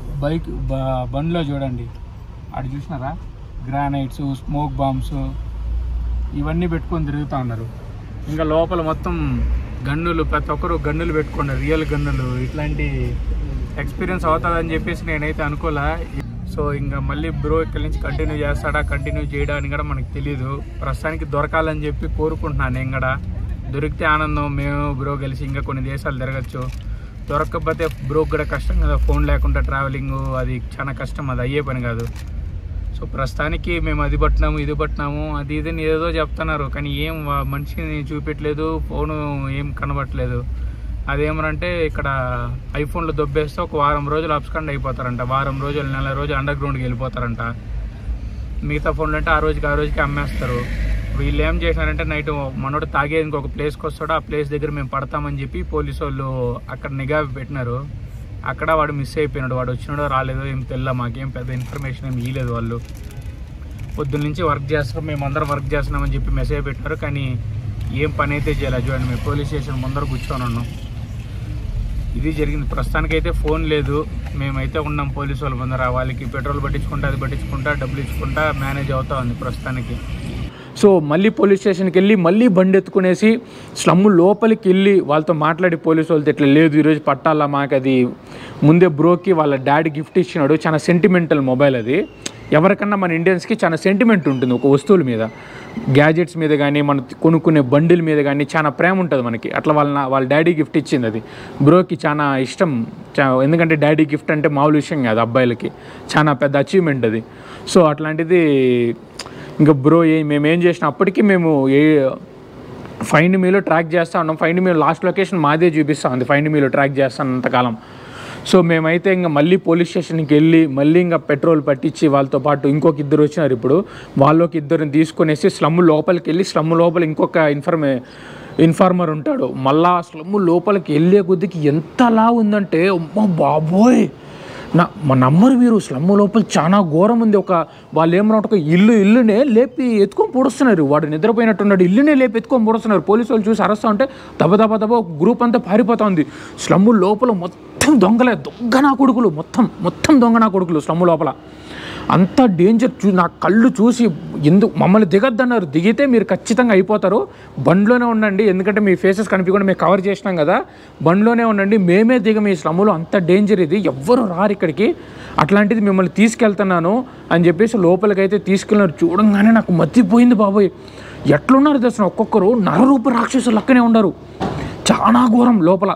బండిలో చూడండి, అటు చూసినారా గ్రానైట్స్, స్మోక్ బాంబ్స్ ఇవన్నీ పెట్టుకొని తిరుగుతూ ఉన్నారు. ఇంకా లోపల మొత్తం గన్నులు ప్రతి ఒక్కరు గన్నులు పెట్టుకున్నారు, రియల్ గన్నులు. ఇట్లాంటి ఎక్స్పీరియన్స్ అవుతుందని చెప్పేసి నేనైతే అనుకోలే. సో ఇంకా మళ్ళీ బ్రో ఇక్కడి నుంచి కంటిన్యూ చేస్తాడా, కంటిన్యూ చేయడానికి కూడా మనకు తెలియదు. ప్రస్తుతానికి దొరకాలని చెప్పి కోరుకుంటున్నాను. నేను కూడా దొరికితే ఆనందం, మేము బ్రో కలిసి ఇంకా కొన్ని దేశాలు తిరగచ్చు. దొరకకపోతే బ్రోకి కూడా కష్టం కదా, ఫోన్ లేకుండా ట్రావెలింగ్ అది చాలా కష్టం, అది అయ్యే పని కాదు. సో ప్రస్తుతానికి మేము అది పట్టినాము, ఇది పట్టినాము, అది ఇది ఏదో చెప్తున్నారు, కానీ ఏం మనిషిని చూపెట్టలేదు, ఫోను ఏం కనబట్టలేదు. అదేమనంటే ఇక్కడ ఐఫోన్లో దొబ్బేస్తే ఒక వారం రోజులు అబ్స్కండ్ అయిపోతారంట, వారం రోజులు, నెల రోజులు అండర్ గ్రౌండ్కి వెళ్ళిపోతారంట. మిగతా ఫోన్లు అంటే ఆ రోజుకి అమ్మేస్తారు. వీళ్ళు ఏం చేసినారంటే నైట్ మనోడు తాగేది ఇంకొక ప్లేస్కి వస్తాడో ఆ ప్లేస్ దగ్గర మేము పడతామని చెప్పి పోలీసు వాళ్ళు అక్కడ నిఘా పెట్టినారు. అక్కడ వాడు మిస్ అయిపోయినాడు. వాడు వచ్చినాడో రాలేదో ఏం తెలియదు, మాకేం పెద్ద ఇన్ఫర్మేషన్ ఏం ఇవ్వలేదు. వాళ్ళు పొద్దున్న నుంచి వర్క్ చేస్తారు, మేము అందరం వర్క్ చేస్తున్నామని చెప్పి మెసేజ్ పెట్టారు, కానీ ఏం పని అయితే చేయలేదు. చూడండి, మేము పోలీస్ స్టేషన్ ముందర కూర్చొని ఉన్నాం. ఇది జరిగింది. ప్రస్తుతానికైతే ఫోన్ లేదు, మేమైతే ఉన్నాం పోలీసు వాళ్ళ ముందర. వాళ్ళకి పెట్రోల్ పట్టించుకుంటా, అది పట్టించుకుంటా, డబ్బులు ఇచ్చుకుంటా మేనేజ్ అవుతా ఉంది ప్రస్తుతానికి. సో మళ్ళీ పోలీస్ స్టేషన్కి వెళ్ళి మళ్ళీ బండి ఎత్తుకునేసి స్లమ్ లోపలికి వెళ్ళి వాళ్ళతో మాట్లాడి పోలీసు వాళ్ళతో ఇట్లా లేదు ఈరోజు పట్టాలా మాకు, అది ముందే బ్రోకి వాళ్ళ డాడీ గిఫ్ట్ ఇచ్చినాడు, చాలా సెంటిమెంటల్ మొబైల్ అది. ఎవరికన్నా మన ఇండియన్స్కి చాలా సెంటిమెంట్ ఉంటుంది ఒక వస్తువుల మీద, గ్యాజెట్స్ మీద కానీ మనం కొనుక్కునే బండిల మీద కానీ చాలా ప్రేమ ఉంటుంది మనకి. అట్లా వాళ్ళ డాడీ గిఫ్ట్ ఇచ్చింది, అది బ్రోకి చాలా ఇష్టం. ఎందుకంటే డాడీ గిఫ్ట్ అంటే మామూలు విషయం కాదు, అబ్బాయిలకి చాలా పెద్ద అచీవ్మెంట్ అది. సో అట్లాంటిది ఇంకా బ్రో మేమేం చేసినా అప్పటికి మేము ఫైండ్ మీలో ట్రాక్ చేస్తూ ఉన్నాం. ఫైండ్ మీలో లాస్ట్ లొకేషన్ మాదే చూపిస్తూ ఉంది, ఫైండ్ మీలో ట్రాక్ చేస్తానంతకాలం. సో మేమైతే ఇంకా మళ్ళీ పోలీస్ స్టేషన్కి వెళ్ళి మళ్ళీ ఇంకా పెట్రోల్ పట్టించి వాళ్ళతో పాటు ఇంకొక ఇద్దరు వచ్చినారు. ఇప్పుడు వాళ్ళకి ఇద్దరిని తీసుకునేసి స్లమ్ లోపలికి వెళ్ళి, స్లమ్ లోపల ఇంకొక ఇన్ఫార్మర్ ఉంటాడు. మళ్ళా స్లమ్ లోపలికి వెళ్ళే కొద్దికి ఎంతలా ఉందంటే అమ్మో బాబోయ్ మా నమ్మరు మీరు, స్లమ్ లోపల చాలా ఘోరం ఉంది. వాళ్ళు ఏమన్నా ఒక ఇల్లునే లేపి ఎత్తుకొని పొడుస్తున్నారు. వాడు నిద్రపోయినట్టున్నాడు, ఇల్లునే లేపి ఎత్తుకొని పొడుస్తున్నారు. పోలీసు వాళ్ళు చూసి అరెస్ట్ ఉంటే దబ ఒక గ్రూప్ అంతా పారిపోతా ఉంది. స్లమ్ లోపల మొత్తం దొంగలే, దొంగ నా కొడుకులు, మొత్తం దొంగ నా కొడుకులు స్లమ్ లోపల. అంత డేంజర్ నా కళ్ళు చూసి మమ్మల్ని దిగద్దన్నారు. దిగితే మీరు ఖచ్చితంగా అయిపోతారు, బండ్లోనే ఉండండి, ఎందుకంటే మీ ఫేసెస్ కనిపించకుండా మేము కవర్ చేసినాం కదా, బండ్లోనే ఉండండి, మేమే దిగం ఈ స్లమ్లో, అంత డేంజర్ ఇది, ఎవ్వరు రారు ఇక్కడికి, అట్లాంటిది మిమ్మల్ని తీసుకెళ్తున్నాను అని చెప్పేసి లోపలికైతే తీసుకెళ్ళినారు. చూడంగానే నాకు మర్చిపోయింది బాబోయ్, ఎట్లున్నారు దర్శనం, ఒక్కొక్కరు నరరూప రాక్షసులు లక్కనే ఉన్నారు, చాలా ఘోరం లోపల.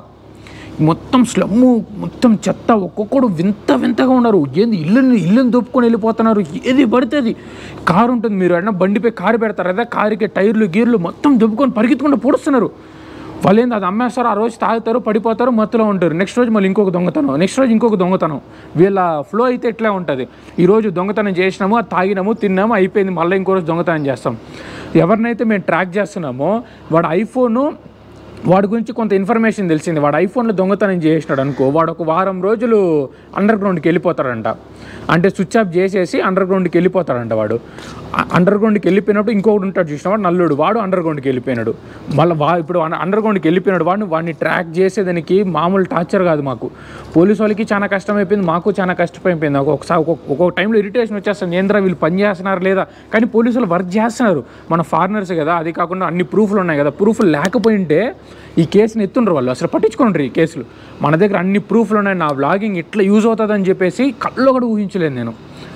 మొత్తం స్లమ్ము, మొత్తం చెత్త, ఒక్కొక్కడు వింతగా ఉన్నారు. ఏంది ఇల్లుని దొప్పుకొని వెళ్ళిపోతున్నారు, ఏది పడితే అది. కారు ఉంటుంది, మీరు అన్న బండిపై కారు పెడతారు కదా, కారుకి టైర్లు గీర్లు మొత్తం దొప్పుకొని పరిగెత్తుకుంటూ పొడుస్తున్నారు. వాళ్ళు ఏంది అది అమ్మేస్తారు, ఆ రోజు తాగుతారు, పడిపోతారు, మత్తులో ఉంటారు. నెక్స్ట్ రోజు మళ్ళీ ఇంకొక దొంగతనం, నెక్స్ట్ రోజు ఇంకొక దొంగతనం. వీళ్ళ ఫ్లో అయితే ఇట్లా ఉంటుంది. ఈరోజు దొంగతనం చేసినాము, అది తాగినాము, తిన్నాము, అయిపోయింది, మళ్ళీ ఇంకో రోజు దొంగతనం చేస్తాం. ఎవరినైతే మేము ట్రాక్ చేస్తున్నామో వాడు ఐఫోను, వాడి గురించి కొంత ఇన్ఫర్మేషన్ తెలిసింది. వాడు ఐఫోన్లో దొంగతనం చేసినాడు అనుకో, వాడు ఒక వారం రోజులు అండర్ గ్రౌండ్కి వెళ్ళిపోతాడంట. అంటే స్విచ్ ఆఫ్ చేసేసి అండర్ గ్రౌండ్కి వెళ్ళిపోతాడంట. వాడు అండర్ గ్రౌండ్కి వెళ్ళిపోయినప్పుడు ఇంకొకటి ఉంటాడు చూసిన వాడు నల్లుడు, వాడు అండర్ గ్రౌండ్కి వెళ్ళిపోయినాడు. మళ్ళీ ఇప్పుడు అండర్ గ్రౌండ్కి వెళ్ళిపోయినాడు. వాడిని ట్రాక్ చేసేదానికి మామూలు టార్చర్ కాదు మాకు. పోలీసు వాళ్ళకి చాలా కష్టమైపోయింది, మాకు చాలా కష్టమైపోయింది. ఒక్కొక్క టైంలో ఇరిటేషన్ వచ్చేస్తుంది, ఏంద్రా వీళ్ళు పని చేస్తున్నారు లేదా, కానీ పోలీసులు వర్క్ చేస్తున్నారు, మన ఫారినర్స్ కదా. అది కాకుండా అన్ని ప్రూఫ్లు ఉన్నాయి కదా, ప్రూఫ్లు లేకపోయింటే ఈ కేసుని ఎత్తుండ్రు వాళ్ళు, అసలు పట్టించుకుంటారు ఈ కేసులు. మన దగ్గర అన్ని ప్రూఫ్లు ఉన్నాయి, నా వ్లాగింగ్ ఇట్లా యూజ్ అవుతుందని చెప్పేసి కళ్ళు కూడా ఊహించలేదు నేను,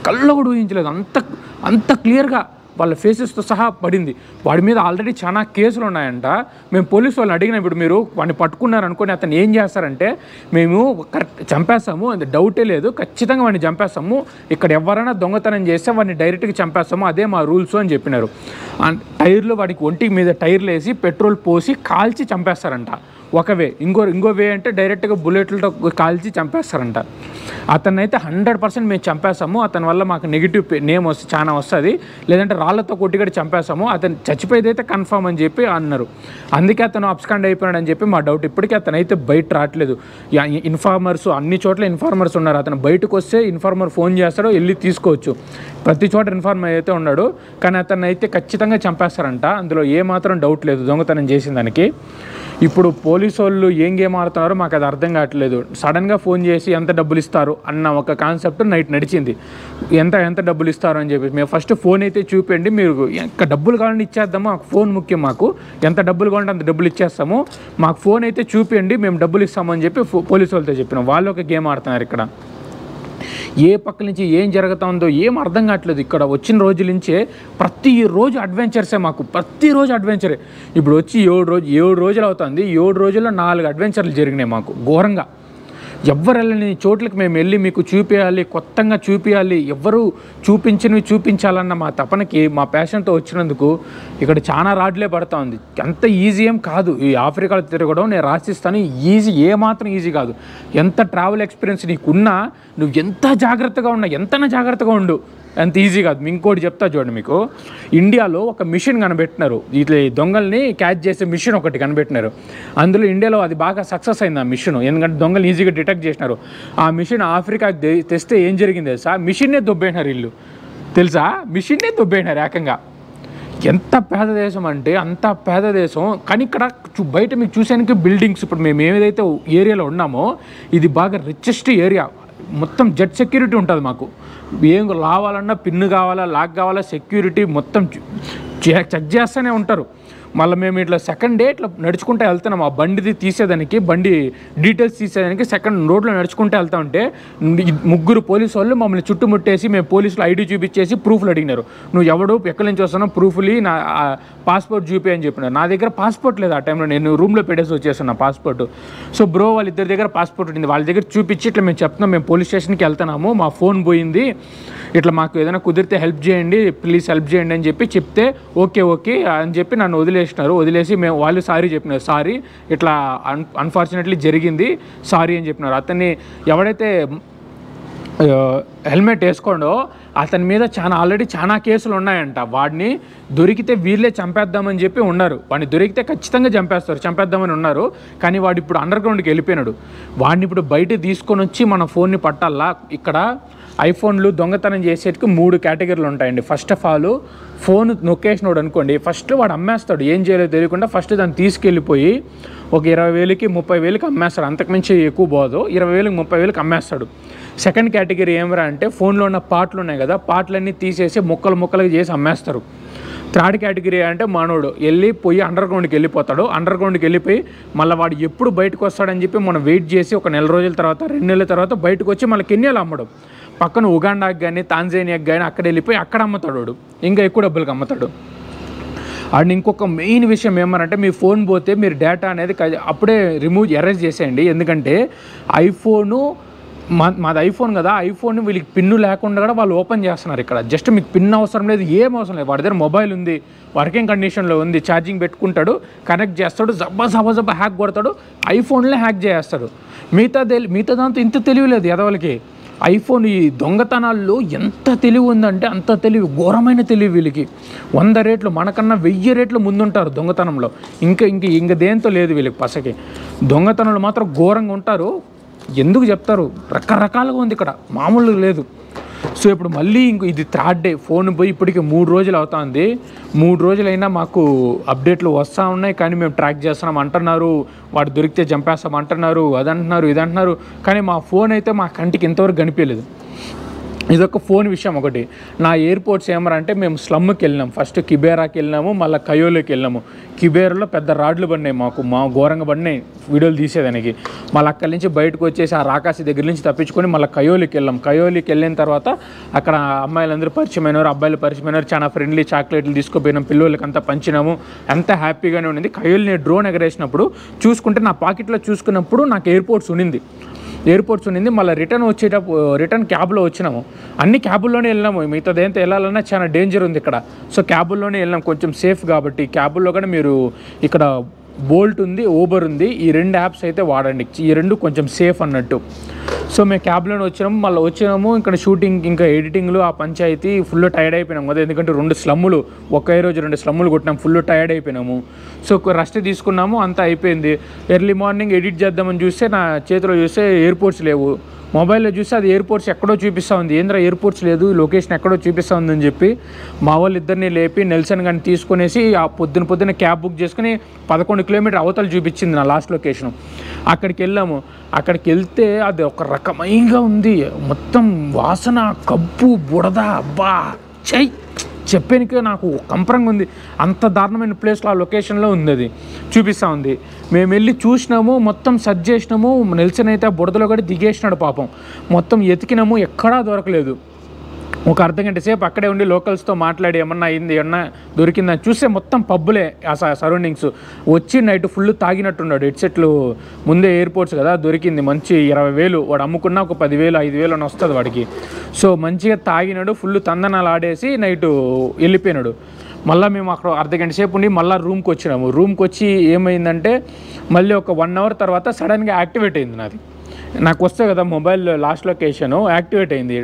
అంత క్లియర్గా వాళ్ళ ఫేసెస్తో సహా పడింది. వాడి మీద ఆల్రెడీ చాలా కేసులు ఉన్నాయంట. మేము పోలీసు వాళ్ళని అడిగిన, ఇప్పుడు మీరు వాడిని పట్టుకున్నారనుకోని అతను ఏం చేస్తారంటే, మేము కరెక్ట్ చంపేస్తాము, అది డౌటే లేదు, ఖచ్చితంగా వాడిని చంపేస్తాము, ఇక్కడ ఎవరైనా దొంగతనం చేస్తే వాడిని డైరెక్ట్గా చంపేస్తాము, అదే మా రూల్స్ అని చెప్పినారు. టైర్లు వాడికి ఒంటి మీద టైర్లు వేసి పెట్రోల్ పోసి కాల్చి చంపేస్తారంట ఒక వే. ఇంకో వే అంటే డైరెక్ట్గా బుల్లెట్లతో కాల్చి చంపేస్తారంట. అతన్ని అయితే 100% మేము చంపేస్తాము, అతని వల్ల మాకు నెగిటివ్ నేమ్ చాలా వస్తుంది, లేదంటే రాళ్లతో కొట్టిగడి చంపేస్తాము, అతను చచ్చిపోయేదైతే కన్ఫామ్ అని చెప్పి అన్నారు. అందుకే అతను అబ్స్కాండ్ అయిపోయాడు అని చెప్పి మా డౌట్. ఇప్పటికీ అతను అయితే బయట రావట్లేదు. ఇన్ఫార్మర్స్ అన్ని చోట్ల ఇన్ఫార్మర్స్ ఉన్నారు. అతను బయటకు వస్తే ఇన్ఫార్మర్ ఫోన్ చేస్తాడో వెళ్ళి తీసుకోవచ్చు, ప్రతి చోట ఇన్ఫార్మర్ అయితే ఉన్నాడు. కానీ అతను అయితే ఖచ్చితంగా చంపేస్తారంట, అందులో ఏమాత్రం డౌట్ లేదు దొంగతనం చేసిన దానికి. ఇప్పుడు పోలీసు వాళ్ళు ఏం గేమ్ ఆడుతున్నారో మాకు అది అర్థం కావట్లేదు. సడన్గా ఫోన్ చేసి ఎంత డబ్బులు ఇస్తారు అన్న ఒక కాన్సెప్ట్ నైట్ నడిచింది. ఎంత డబ్బులు ఇస్తారు అని చెప్పి మేము ఫస్ట్ ఫోన్ అయితే చూపండి, మీరు ఇంకా డబ్బులు కావాలని ఇచ్చేద్దాము, మాకు ఫోన్ ముఖ్యం, మాకు ఎంత డబ్బులు కావాలంటే అంత డబ్బులు ఇచ్చేస్తాము, మాకు ఫోన్ అయితే చూపండి మేము డబ్బులు ఇస్తామని చెప్పి పోలీసు వాళ్ళతో చెప్పినాం. వాళ్ళు ఒక గేమ్ ఆడుతున్నారు. ఇక్కడ ఏ పక్క నుంచి ఏం జరుగుతుందో ఏం అర్థం కావట్లేదు. ఇక్కడ వచ్చిన రోజుల నుంచే ప్రతిరోజు అడ్వెంచర్సే, మాకు ప్రతిరోజు అడ్వెంచరే. ఇప్పుడు వచ్చి 7 రోజులు అవుతుంది. 7 రోజుల్లో 4 అడ్వెంచర్లు జరిగినాయి మాకు ఘోరంగా. ఎవ్వరు వెళ్ళని చోట్లకి మేము వెళ్ళి మీకు చూపించాలి, కొత్తగా చూపించాలి, ఎవరు చూపించినవి చూపించాలన్న మా తపనకి, మా ప్యాషన్తో వచ్చినందుకు ఇక్కడ చాలా రాడ్లే పడుతూ ఉంది. అంత ఈజీ ఏం కాదు ఈ ఆఫ్రికాలో తిరగడం. నేను రాసిస్తాను, ఈజీ ఏమాత్రం ఈజీ కాదు. ఎంత ట్రావెల్ ఎక్స్పీరియన్స్ నీకున్నా, నువ్వు ఎంత జాగ్రత్తగా ఉన్నా, ఎంతైనా జాగ్రత్తగా ఉండు, అంత ఈజీ కాదు. ఇంకోటి చెప్తా చూడండి, మీకు ఇండియాలో ఒక మిషన్ కనిపెట్టినారు, ఇట్లా దొంగల్ని క్యాచ్ చేసే మిషన్ ఒకటి కనిపెట్టినారు. అందులో ఇండియాలో అది బాగా సక్సెస్ అయింది ఆ మిషన్, ఎందుకంటే దొంగలు ఈజీగా డిటెక్ట్ చేసినారు. ఆ మిషన్ ఆఫ్రికాకి తెస్తే ఏం జరిగింది తెలుసా? మిషన్నే దొబ్బేసినారు వీళ్ళు, తెలుసా? మిషన్నే దొబ్బేసినారు ఏకంగా. ఎంత పేద దేశం అంటే అంత పేద దేశం. కానీ ఇక్కడ బయట మీకు చూసానికి బిల్డింగ్స్, ఇప్పుడు మేము ఏదైతే ఏరియాలో ఉన్నామో ఇది బాగా రిచెస్ట్ ఏరియా, మొత్తం జెట్ సెక్యూరిటీ ఉంటుంది మాకు. ఏం లావాలన్నా, పిన్ను కావాలా, లాక్ కావాలా, సెక్యూరిటీ మొత్తం చెక్ చేస్తూనే ఉంటారు. మళ్ళీ మేము ఇట్లా సెకండ్ డే ఇట్లా నడుచుకుంటూ వెళ్తున్నాం. ఆ బండిది తీసేదానికి, బండి డీటెయిల్స్ తీసేదానికి సెకండ్ రోడ్లో నడుచుకుంటూ వెళ్తా ఉంటే 3 పోలీసు వాళ్ళు మమ్మల్ని చుట్టుముట్టేసి, మేము పోలీసులు ఐడి చూపించేసి ప్రూఫ్లు అడిగినారు. నువ్వు ఎవడు, ఎక్కడి నుంచి వస్తున్నావు, ప్రూఫ్లు, నా పాస్పోర్ట్ చూపి అని చెప్పినారు. నా దగ్గర పాస్పోర్ట్ లేదు ఆ టైంలో, నేను రూమ్లో పెట్టేసి వచ్చేస్తున్నా పాస్పోర్ట్. సో బ్రో వాళ్ళిద్దరి దగ్గర పాస్పోర్ట్ ఉంది, వాళ్ళ దగ్గర చూపించి ఇట్లా మేము చెప్తున్నాం, మేము పోలీస్ స్టేషన్కి వెళ్తున్నాము, మా ఫోన్ పోయింది, ఇట్లా మాకు ఏదైనా కుదిరితే హెల్ప్ చేయండి, ప్లీజ్ హెల్ప్ చేయండి అని చెప్తే ఓకే అని చెప్పి నన్ను వదిలేసి మేము వాళ్ళు సారీ చెప్పినారు. సారీ ఇట్లా అన్ఫార్చునేట్లీ జరిగింది, సారీ అని చెప్పినారు. అతన్ని ఎవడైతే హెల్మెట్ వేసుకోండో అతని మీద ఆల్రెడీ చాలా కేసులు ఉన్నాయంట. వాడిని దొరికితే వీళ్ళే చంపేద్దామని చెప్పి ఉన్నారు. వాడిని దొరికితే ఖచ్చితంగా చంపేద్దామని ఉన్నారు. కానీ వాడు ఇప్పుడు అండర్ గ్రౌండ్కి వెళ్ళిపోయినాడు. వాడిని ఇప్పుడు బయట తీసుకొని వచ్చి మన ఫోన్ని పట్టాలా. ఇక్కడ ఐఫోన్లు దొంగతనం చేసేటికి 3 కేటగిరీలు ఉంటాయండి. ఫస్ట్ ఆఫ్ ఆల్ ఫోన్ నొక్కేసినోడు అనుకోండి, ఫస్ట్ వాడు అమ్మేస్తాడు, ఏం చేయాలో తెలియకుండా ఫస్ట్ దాన్ని తీసుకెళ్ళిపోయి ఒక 20,000కి 30,000కి అమ్మేస్తాడు. అంతకుమించి ఎక్కువ పోదు, 20,000కి 30,000కి అమ్మేస్తాడు. సెకండ్ కేటగిరీ ఏమరా అంటే ఫోన్లో ఉన్న పార్ట్లు ఉన్నాయి కదా, పార్ట్లన్నీ తీసేసి ముక్కలు చేసి అమ్మేస్తారు. థర్డ్ కేటగిరీ అంటే మనోడు వెళ్ళిపోయి అండర్ గ్రౌండ్కి వెళ్ళిపోతాడు. అండర్ గ్రౌండ్కి వెళ్ళిపోయి మళ్ళీ వాడు ఎప్పుడు బయటకు వస్తాడని చెప్పి మనం వెయిట్ చేసి ఒక 1 రోజుల తర్వాత 2 నెలల తర్వాత బయటకు వచ్చి మళ్ళీ కెన్యాలో అమ్మడం. పక్కన ఉగాండాకి కానీ తాంజానియాకి కానీ అక్కడ వెళ్ళిపోయి అక్కడ అమ్ముతాడు వాడు, ఇంకా ఎక్కువ డబ్బులకి అమ్ముతాడు. అండ్ ఇంకొక మెయిన్ విషయం ఏమనంటే, మీ ఫోన్ పోతే మీరు డేటా అనేది అప్పుడే ఎరేజ్ చేసేయండి. ఎందుకంటే మాది ఐఫోన్ కదా, ఐఫోన్ వీళ్ళకి పిన్ను లేకుండా కూడా వాళ్ళు ఓపెన్ చేస్తున్నారు. ఇక్కడ జస్ట్ మీకు పిన్ అవసరం లేదు, ఏం అవసరం లేదు. వాడి దగ్గర మొబైల్ ఉంది, వర్కింగ్ కండిషన్లో ఉంది, ఛార్జింగ్ పెట్టుకుంటాడు, కనెక్ట్ చేస్తాడు, జబ్బా హ్యాక్ కొడతాడు, ఐఫోన్లే హ్యాక్ చేస్తాడు. మిగతా దాంతో ఇంత తెలియలేదు ఎదవలకి. ఐఫోన్ ఈ దొంగతనాల్లో ఎంత తెలివి ఉందంటే అంత తెలివి, ఘోరమైన తెలివి వీళ్ళకి. 100 రెట్లు మనకన్నా 1000 రెట్లు ముందుంటారు దొంగతనంలో. ఇంకా దేంతో లేదు వీళ్ళకి పసకి. దొంగతనంలో మాత్రం ఘోరంగా ఉంటారు. ఎందుకు చెప్తారు, రకరకాలుగా ఉంది ఇక్కడ, మామూలుగా లేదు. సో ఇప్పుడు మళ్ళీ ఇది థర్డ్ డే, ఫోన్ పోయి ఇప్పటికి 3 రోజులు అవుతుంది. 3 రోజులైనా మాకు అప్డేట్లు వస్తూ ఉన్నాయి, కానీ మేము ట్రాక్ చేస్తున్నాం అంటున్నారు, వాడు దొరికితే చంపేస్తాం అంటున్నారు, అదంటున్నారు ఇదంటున్నారు. కానీ మా ఫోన్ అయితే మా కంటికి ఇంతవరకు కనిపించలేదు. ఇదొక ఫోన్ విషయం ఒకటి. నా ఎయిర్పోర్ట్స్ ఏమరంటే, మేము స్లమ్కి వెళ్ళినాం, ఫస్ట్ కిబేరాకి వెళ్ళినాము, మళ్ళీ కయోలోకి వెళ్ళాము. కిబేరాలో పెద్ద రాడ్లు పడినాయి మా ఘోరంగా పడినాయి వీడియోలు తీసేదానికి. మళ్ళీ అక్కడి నుంచి బయటకు వచ్చేసి ఆ రాకాసి దగ్గర నుంచి తప్పించుకొని మళ్ళీ కయోలికి వెళ్ళాం. కయోలికి వెళ్ళిన తర్వాత అక్కడ అమ్మాయిలందరూ పరిచయమైనారు, అబ్బాయిలు పరిచయమైనారు, చాలా ఫ్రెండ్లీ చాక్లెట్లు తీసుకుపోయినాం, పిల్లలకి అంతా పంచినాము, అంత హ్యాపీగానే ఉండింది. కయోల్ని డ్రోన్ ఎగరేసినప్పుడు చూసుకుంటే నా పాకెట్లో చూసుకున్నప్పుడు నాకు ఎయిర్పోర్ట్స్ ఉన్నింది. మళ్ళీ రిటర్న్ క్యాబ్లో వచ్చినాము. అన్ని క్యాబుల్లోనే వెళ్ళినాము, మిగతాదేంతో వెళ్ళాలన్నా చాలా డేంజర్ ఉంది ఇక్కడ. సో క్యాబుల్లోనే వెళ్ళినాం, కొంచెం సేఫ్ కాబట్టి. క్యాబుల్లో కూడా మీరు ఇక్కడ బోల్ట్ ఉంది, ఊబర్ ఉంది, ఈ 2 యాప్స్ అయితే వాడండి, ఈ 2 కొంచెం సేఫ్ అన్నట్టు. సో మేము క్యాబ్లోనే వచ్చినాము. ఇక్కడ షూటింగ్ ఇంకా ఎడిటింగ్లు ఆ పంచాయతీ ఫుల్ టైర్డ్ అయిపోయినాము కదా, ఎందుకంటే 2 స్లమ్ములు ఒకే రోజు 2 స్లమ్ములు కొట్టినాము, ఫుల్ టైర్డ్ అయిపోయినాము. సో రెస్ట్ తీసుకున్నాము, అంతా అయిపోయింది. ఎర్లీ మార్నింగ్ ఎడిట్ చేద్దామని చూస్తే నా చేతిలో చూస్తే ఎయిర్పోర్ట్స్ లేవు. మొబైల్లో చూస్తే అది ఎయిర్పోర్ట్స్ ఎక్కడో చూపిస్తూ ఉంది. ఏంద్రా ఎయిర్పోర్ట్స్ లేదు, లొకేషన్ ఎక్కడో చూపిస్తూ ఉందని చెప్పి మా వాళ్ళు ఇద్దరిని లేపి నెల్సన్ గారిని తీసుకునేసి ఆ పొద్దున క్యాబ్ బుక్ చేసుకుని 11 కిలోమీటర్ అవతలు చూపించింది నా లాస్ట్ లొకేషన్. అక్కడికి వెళ్ళాము. అక్కడికి వెళ్తే అది ఒక రకమైనగా ఉంది, మొత్తం వాసన, కబ్బు, బుడద, అబ్బా చై చెప్పానికే నాకు కంపరంగా ఉంది. అంత దారుణమైన ప్లేస్లో ఆ లొకేషన్లో ఉంది, అది చూపిస్తూ ఉంది. మేము వెళ్ళి చూసినాము, మొత్తం సర్చ్ చేసినాము. నెల్సన్ అయితే ఆ బుడదలో కూడా దిగేసినాడు పాపం. మొత్తం ఎతికినాము, ఎక్కడా దొరకలేదు. ఒక అర్ధగంట సేపు అక్కడే ఉండి లోకల్స్తో మాట్లాడి ఏమన్నా అయింది, ఏమన్నా దొరికిందని చూస్తే మొత్తం పబ్బులే ఆ సరౌండింగ్స్. వచ్చి నైట్ ఫుల్ తాగినట్టున్నాడు. హెడ్సెట్లు ముందే ఎయిర్పోర్ట్స్ కదా, దొరికింది మంచి 20,000 వాడు అమ్ముకున్నా ఒక 10,000 5,000 అని వస్తుంది వాడికి. సో మంచిగా తాగినాడు, ఫుల్ తందనాలు ఆడేసి నైట్ వెళ్ళిపోయినాడు. మళ్ళీ మేము అక్కడ అర్ధగంట సేపు ఉండి మళ్ళీ రూమ్కి వచ్చినాము. రూమ్కి వచ్చి ఏమైందంటే మళ్ళీ ఒక 1 అవర్ తర్వాత సడన్గా యాక్టివేట్ అయింది నాది. నాకు వస్తే కదా మొబైల్ లాస్ట్ లొకేషను యాక్టివేట్ అయింది.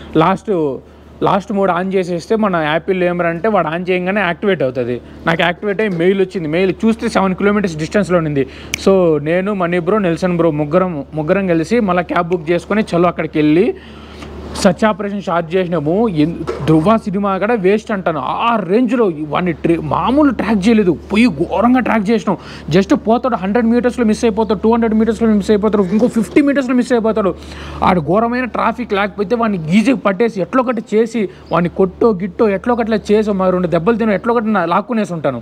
లాస్ట్ మోడ్ ఆన్ చేసేస్తే మన యాపిల్ ఏమరంటే వాడు ఆన్ చేయగానే యాక్టివేట్ అవుతుంది. నాకు యాక్టివేట్ అయ్యి మెయిల్ వచ్చింది. మెయిల్ చూస్తే 7 కిలోమీటర్స్ డిస్టెన్స్లో ఉండింది. సో నేను, మనీ బ్రో, నెల్సన్ బ్రో ముగ్గురం కలిసి మళ్ళీ క్యాబ్ బుక్ చేసుకొని చలో అక్కడికి వెళ్ళి సర్చ్ ఆపరేషన్ స్టార్ట్ చేసినాము. ధృవ సినిమా కూడా వేస్ట్ అంటాను, ఆ రేంజ్లో వాడిని మామూలు ట్రాక్ చేయలేదు, పోయి ఘోరంగా ట్రాక్ చేసినాం. జస్ట్ పోతాడు 100 మీటర్స్లో మిస్ అయిపోతాడు, 200 మీటర్స్లో మిస్ అయిపోతాడు, ఇంకో 50 మీటర్స్లో మిస్ అయిపోతాడు. ఆడు ఘోరమైన ట్రాఫిక్ లేకపోతే వాడిని ఈజీగా పట్టేసి ఎట్లో ఒకటి చేసి వాడిని కొట్టో ఎట్లో ఒకట్లా చేసి మా 2 దెబ్బలు తినో ఎట్లో ఒకటి లాక్కునేసి ఉంటాను.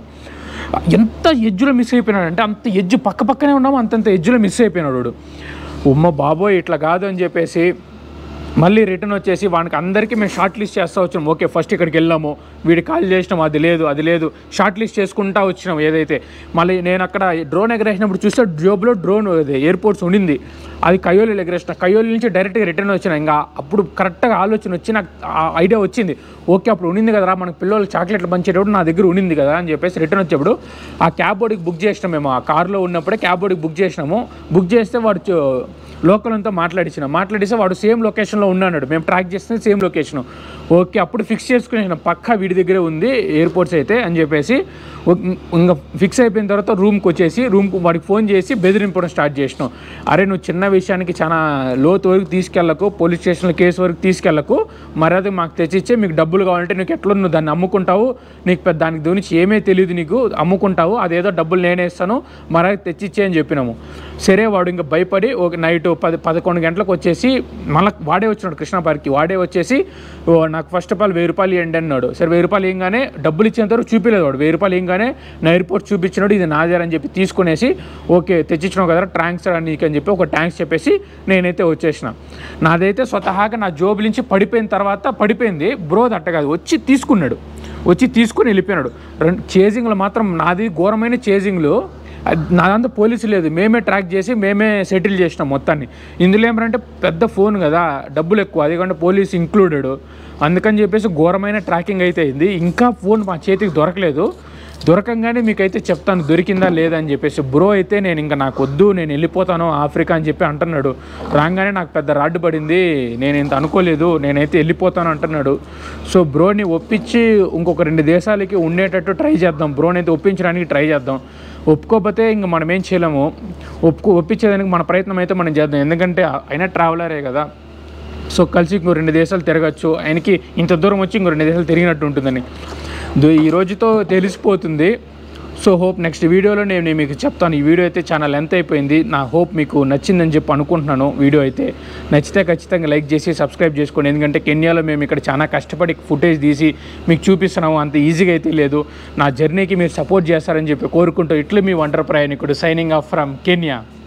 ఎంత ఎడ్జ్లో మిస్ అయిపోయినాడు అంటే అంత ఎడ్జ్ పక్కనే ఉన్నాము, అంతంత ఎడ్జ్లో మిస్ అయిపోయినాడు వాడు. ఉమ్మ బాబోయ్ ఇట్లా కాదు అని చెప్పేసి మళ్ళీ రిటర్న్ వచ్చేసి వానికి అందరికీ మేము షార్ట్ లిస్ట్ చేస్తూ వచ్చాము. ఓకే ఫస్ట్ ఇక్కడికి వెళ్ళాము, వీడికి కాల్ చేసినాం, అది లేదు షార్ట్ లిస్ట్ చేసుకుంటూ వచ్చినాం. ఏదైతే మళ్ళీ నేను అక్కడ డ్రోన్ ఎగరేసినప్పుడు చూస్తే జోబ్లో డ్రోన్ ఎయిర్పోర్ట్స్ ఉండింది, అది కయోలి ఎగరేసిన. కయోలి నుంచి డైరెక్ట్గా రిటర్న్ వచ్చినా. ఇంకా అప్పుడు కరెక్ట్గా ఆలోచన వచ్చి నాకు ఐడియా వచ్చింది. ఓకే అప్పుడు ఉండింది కదరా మనకు పిల్లలు చాక్లెట్లు పంచేటప్పుడు నా దగ్గర ఉండింది కదా అని చెప్పేసి రిటర్న్ వచ్చేప్పుడు ఆ క్యాబ్ బోర్డుకి బుక్ చేసినాం. మేము ఆ కార్లో ఉన్నప్పుడే క్యాబ్ బోర్డుకి బుక్ చేసినాము. బుక్ చేస్తే వాడు లోకల్ అంతా మాట్లాడిస్తే వాడు సేమ్ లొకేషన్లో ఉన్నాడు. మేము ట్రాక్ చేస్తే సేమ్ లొకేషన్. ఓకే అప్పుడు ఫిక్స్ చేసుకునేసినాం, పక్కా వీడి దగ్గరే ఉంది ఎయిర్పోర్ట్స్ అయితే అని చెప్పేసి. ఇంకా ఫిక్స్ అయిపోయిన తర్వాత రూమ్కి వచ్చేసి వాడికి ఫోన్ చేసి బెదిరింపడం స్టార్ట్ చేసినాం. అరే నువ్వు చిన్న విషయానికి చాలా లోతు వరకు తీసుకెళ్ళకు, పోలీస్ స్టేషన్లో కేసు వరకు తీసుకెళ్ళకు, మర్యాద మాకు తెచ్చిచ్చే, మీకు డబ్బులు కావాలంటే నీకు ఎట్లా నువ్వు దాన్ని అమ్ముకుంటావు, నీకు దానికి గురించి ఏమీ తెలియదు, నీకు అమ్ముకుంటావు, అదేదో డబ్బులు నేనే ఇస్తాను, మర్యాద తెచ్చిచ్చే అని చెప్పినాము. సరే వాడు ఇంకా భయపడి ఒక నైట్ 11 గంటలకు వచ్చేసి మళ్ళీ వాడే వచ్చినాడు కృష్ణాపార్క్కి. వాడే వచ్చేసి నాకు ఫస్ట్ ఆఫ్ ఆల్ 1000 రూపాయలు ఇవ్వండి అన్నాడు. సరే 1000 రూపాయలు ఏంగానే డబ్బులు ఇచ్చేంత వరకు చూపించలేదు వాడు. 1000 రూపాయలు ఏంగానే నా ఎయిర్పోర్ట్ చూపించినాడు, ఇది నాదేరని చెప్పి తీసుకునేసి ఓకే తెచ్చిచ్చినావు కదా ట్యాంక్స్ నీకు అని చెప్పి ఒక ట్యాంక్స్ చెప్పేసి నేనైతే వచ్చేసిన. నాదైతే స్వతహాగా నా జోబు నుంచి పడిపోయిన తర్వాత పడిపోయింది, బ్రో దట్ట కాదు, వచ్చి తీసుకుని వెళ్ళిపోయినాడు. చేజింగ్లో మాత్రం నాది ఘోరమైన చేజింగ్లు. నాదంతా పోలీసు లేదు, మేమే ట్రాక్ చేసి మేమే సెటిల్ చేసినాం మొత్తాన్ని. ఇందులో ఏమంటే పెద్ద ఫోన్ కదా, డబ్బులు ఎక్కువ, అది కాకుండా పోలీసు ఇంక్లూడెడ్, అందుకని చెప్పేసి ఘోరమైన ట్రాకింగ్ అయితే అయింది. ఇంకా ఫోన్ మా చేతికి దొరకలేదు. దొరకంగానే మీకైతే చెప్తాను దొరికిందా లేదా అని చెప్పేసి. బ్రో అయితే నేను ఇంకా నాకు వద్దు, నేను వెళ్ళిపోతాను ఆఫ్రికా అని చెప్పి అంటున్నాడు. రాగానే నాకు పెద్ద రాడ్డు పడింది, నేను ఇంత అనుకోలేదు, నేనైతే వెళ్ళిపోతాను అంటున్నాడు. సో బ్రోని ఒప్పించి ఇంకొక 2 దేశాలకి ఉండేటట్టు ట్రై చేద్దాం, బ్రోని అయితే ఒప్పించడానికి ట్రై చేద్దాం. ఒప్పుకోకపోతే ఇంక మనం ఏం చేయలేము, ఒప్పించేదానికి మన ప్రయత్నం అయితే మనం చేద్దాం, ఎందుకంటే అయినా ట్రావెలరే కదా. సో కలిసి ఇంకో 2 దేశాలు తిరగచ్చు, ఆయనకి ఇంత దూరం వచ్చి ఇంకో 2 దేశాలు తిరిగినట్టు ఉంటుందని ఈ రోజుతో తెలిసిపోతుంది. సో హోప్ నెక్స్ట్ వీడియోలో నేను మీకు చెప్తాను. ఈ వీడియో అయితే చాలా లెంత్ అయిపోయింది. నా హోప్ మీకు నచ్చిందని చెప్పి అనుకుంటున్నాను. వీడియో అయితే నచ్చితే ఖచ్చితంగా లైక్ చేసి సబ్స్క్రైబ్ చేసుకోండి, ఎందుకంటే కెన్యాలో మేము ఇక్కడ చాలా కష్టపడి ఫుటేజ్ తీసి మీకు చూపిస్తున్నాము, అంత ఈజీగా అయితే లేదు. నా జర్నీకి మీరు సపోర్ట్ చేస్తారని చెప్పి కోరుకుంటూ ఇట్లా మీ వండర్ ప్రయాణికుడు సైనింగ్ ఆఫ్ ఫ్రమ్ కెన్యా.